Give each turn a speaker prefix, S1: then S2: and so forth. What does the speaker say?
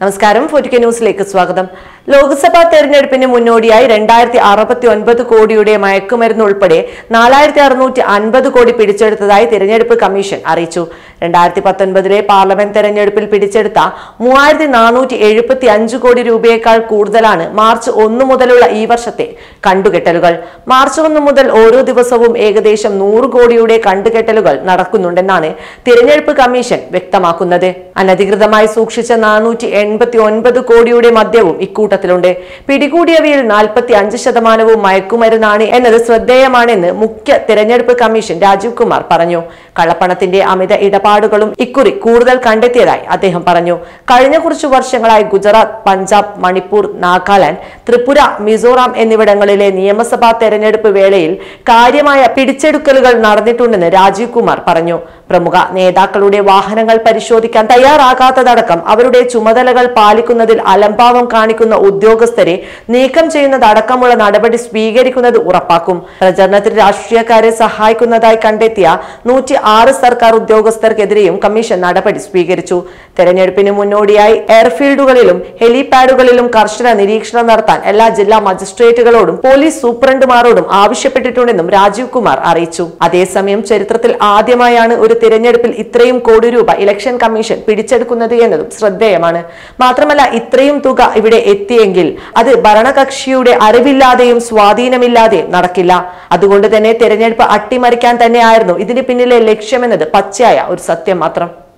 S1: നമസ്കാരം. 4K ന്യൂസിലേക്ക് സ്വാഗതം. ലോക്സഭാ തെരഞ്ഞെടുപ്പിന് മുന്നോടിയായി 2069 കോടിയുടെ മയക്കുമരുന്ന് ഉൾപ്പെടെ 4650 കോടി പിടിച്ചെടുത്തതായി തെരഞ്ഞെടുപ്പ് കമ്മീഷൻ അറിയിച്ചു. 2019 പാർലമെന്റ് തെരഞ്ഞെടുപ്പിൽ പിടിച്ചെടുത്ത 3475 കോടി രൂപയേക്കാൾ കൂടുതലാണ് മാർച്ച് 1 മുതലുള്ള ഈ വർഷത്തെ കണ്ടുകെട്ടലുകൾ. മാർച്ച് 1 മുതൽ ഓരോ ദിവസവും ഏകദേശം 100 കോടിയുടെ കണ്ടുകെട്ടലുകൾ നടക്കുന്നുണ്ടെന്നാണ് തിരഞ്ഞെടുപ്പ് കമ്മീഷൻ വ്യക്തമാക്കുന്നത്. അനധികൃതമായി സൂക്ഷിച്ച 489 കോടിയുടെ മദ്യവും ഇക്കൂട്ടത്തിലുണ്ട്. പിടികൂടിയവയിൽ 45% മയക്കുമരുന്നാണ് എന്നത് ശ്രദ്ധേയമാണെന്ന് മുഖ്യ തെരഞ്ഞെടുപ്പ് കമ്മീഷൻ രാജീവ് കുമാർ പറഞ്ഞു. കള്ളപ്പണത്തിന്റെ അമിത ഇടപാടുകളും ഇക്കുറി കൂടുതൽ കണ്ടെത്തിയതായി അദ്ദേഹം പറഞ്ഞു. കഴിഞ്ഞ കുറച്ചു വർഷങ്ങളായി ഗുജറാത്ത്, പഞ്ചാബ്, മണിപ്പൂർ, നാഗാലാൻഡ്, ത്രിപുര, മിസോറാം എന്നിവിടങ്ങളിലെ നിയമസഭാ തെരഞ്ഞെടുപ്പ് വേളയിൽ കാര്യമായ പിടിച്ചെടുക്കലുകൾ നടന്നിട്ടുണ്ടെന്ന് രാജീവ് കുമാർ പറഞ്ഞു. പ്രമുഖ നേതാക്കളുടെ വാഹനങ്ങൾ പരിശോധിക്കാൻ തയ്യാറാകാത്തതടക്കം അവരുടെ ചുമതലകൾ പാലിക്കുന്നതിൽ അലംഭാവം കാണിക്കുന്ന ഉദ്യോഗസ്ഥരെ നീക്കം ചെയ്യുന്നതടക്കമുള്ള നടപടി സ്വീകരിക്കുന്നത് ഉറപ്പാക്കും. പ്രചരണത്തിൽ രാഷ്ട്രീയക്കാരെ സഹായിക്കുന്നതായി കണ്ടെത്തിയ 106 സർക്കാർ ഉദ്യോഗസ്ഥർക്കെതിരെയും കമ്മീഷൻ നടപടി സ്വീകരിച്ചു. തെരഞ്ഞെടുപ്പിന് മുന്നോടിയായി എയർഫീൽഡുകളിലും ഹെലിപാഡുകളിലും കർശന നിരീക്ഷണം നടത്താൻ എല്ലാ ജില്ലാ മജിസ്ട്രേറ്റുകളോടും പോലീസ് സൂപ്രണ്ടുമാരോടും ആവശ്യപ്പെട്ടിട്ടുണ്ടെന്നും രാജീവ് കുമാർ അറിയിച്ചു. അതേസമയം ചരിത്രത്തിൽ ആദ്യമായാണ് ഒരു തിരഞ്ഞെടുപ്പിൽ ഇത്രയും കോടി രൂപ ഇലക്ഷൻ കമ്മീഷൻ പിടിച്ചെടുക്കുന്നത് എന്നതും ശ്രദ്ധേയമാണ്. മാത്രമല്ല, ഇത്രയും തുക ഇവിടെ എത്തിയെങ്കിൽ അത് ഭരണകക്ഷിയുടെ അറിവില്ലാതെയും സ്വാധീനമില്ലാതെയും നടക്കില്ല. അതുകൊണ്ട് തന്നെ തെരഞ്ഞെടുപ്പ് അട്ടിമറിക്കാൻ തന്നെയായിരുന്നു ഇതിന് പിന്നിലെ ലക്ഷ്യമെന്നത് പച്ചയായ ഒരു സത്യം മാത്രം.